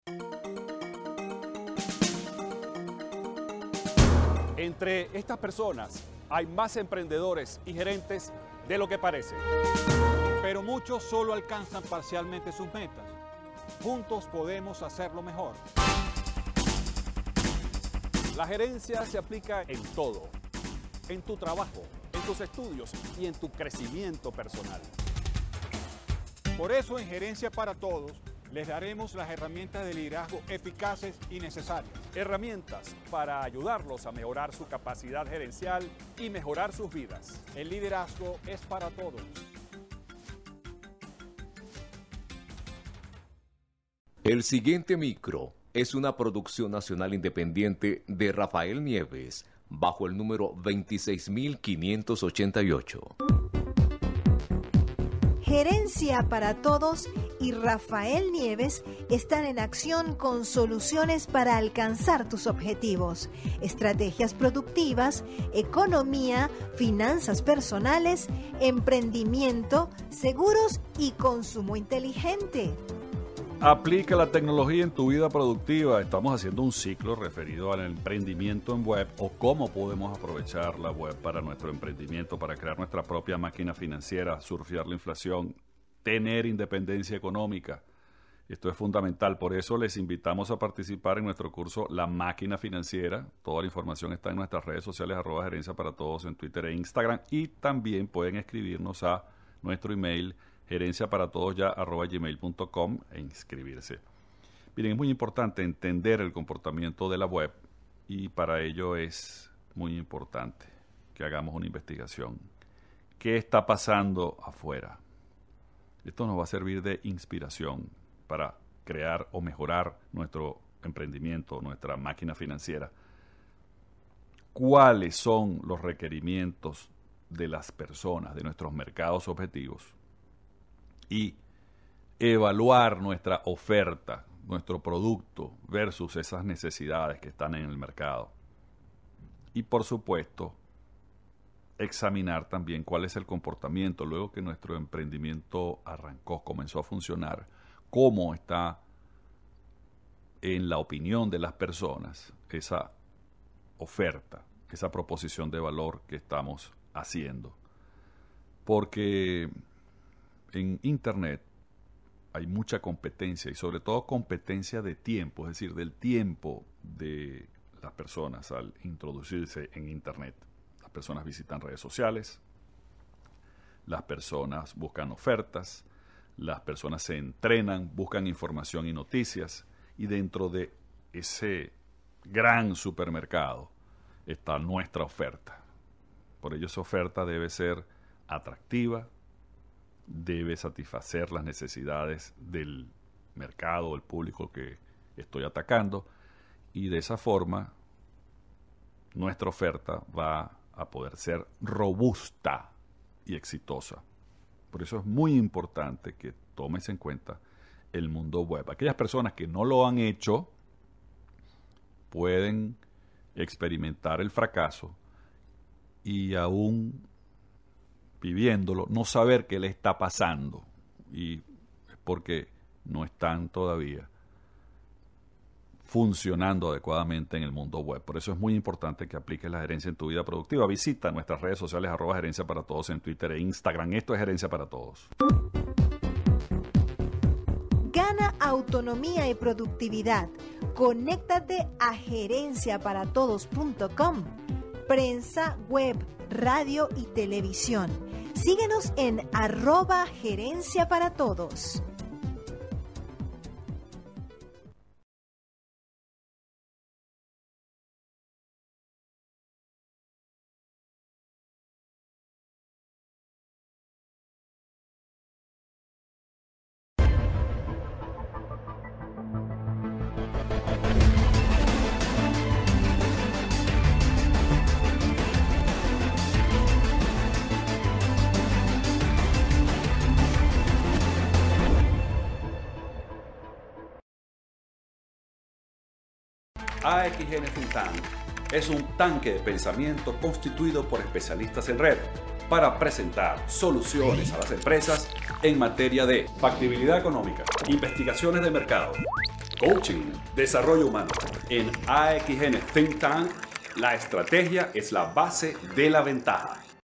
Entre estas personas hay más emprendedores y gerentes de lo que parece. Pero muchos solo alcanzan parcialmente sus metas. Juntos podemos hacerlo mejor. La gerencia se aplica en todo, en tu trabajo, en tus estudios y en tu crecimiento personal. Por eso en Gerencia para Todos les daremos las herramientas de liderazgo eficaces y necesarias. Herramientas para ayudarlos a mejorar su capacidad gerencial y mejorar sus vidas. El liderazgo es para todos. El siguiente micro es una producción nacional independiente de Rafael Nieves, bajo el número 26588. Gerencia para Todos y Rafael Nieves están en acción con soluciones para alcanzar tus objetivos, estrategias productivas, economía, finanzas personales, emprendimiento, seguros y consumo inteligente. Aplica la tecnología en tu vida productiva. Estamos haciendo un ciclo referido al emprendimiento en web o cómo podemos aprovechar la web para nuestro emprendimiento, para crear nuestra propia máquina financiera, surfear la inflación, tener independencia económica. Esto es fundamental. Por eso les invitamos a participar en nuestro curso La Máquina Financiera. Toda la información está en nuestras redes sociales, @Gerencia para Todos en Twitter e Instagram. Y también pueden escribirnos a nuestro email gerenciaparatodos@gmail.com e inscribirse. Miren, es muy importante entender el comportamiento de la web y para ello es muy importante que hagamos una investigación. ¿Qué está pasando afuera? Esto nos va a servir de inspiración para crear o mejorar nuestro emprendimiento, nuestra máquina financiera. ¿Cuáles son los requerimientos de las personas, de nuestros mercados objetivos? Y evaluar nuestra oferta, nuestro producto versus esas necesidades que están en el mercado. Y por supuesto, examinar también cuál es el comportamiento luego que nuestro emprendimiento arrancó, comenzó a funcionar, cómo está en la opinión de las personas esa oferta, esa proposición de valor que estamos haciendo. Porque en Internet hay mucha competencia y sobre todo competencia de tiempo, es decir, del tiempo de las personas al introducirse en Internet. Las personas visitan redes sociales, las personas buscan ofertas, las personas se entrenan, buscan información y noticias y dentro de ese gran supermercado está nuestra oferta. Por ello esa oferta debe ser atractiva, debe satisfacer las necesidades del mercado, del público que estoy atacando y de esa forma nuestra oferta va a poder ser robusta y exitosa. Por eso es muy importante que tomes en cuenta el mundo web. Aquellas personas que no lo han hecho pueden experimentar el fracaso y aún viviéndolo, no saber qué le está pasando y es porque no están todavía funcionando adecuadamente en el mundo web. Por eso es muy importante que apliques la gerencia en tu vida productiva. Visita nuestras redes sociales @Gerencia para Todos en Twitter e Instagram. Esto es Gerencia para Todos. Gana autonomía y productividad. Conéctate a gerenciaparatodos.com. Prensa, web, radio y televisión. Síguenos en @Gerencia para Todos. AXN Think Tank es un tanque de pensamiento constituido por especialistas en red para presentar soluciones a las empresas en materia de factibilidad económica, investigaciones de mercado, coaching, desarrollo humano. En AXN Think Tank, la estrategia es la base de la ventaja.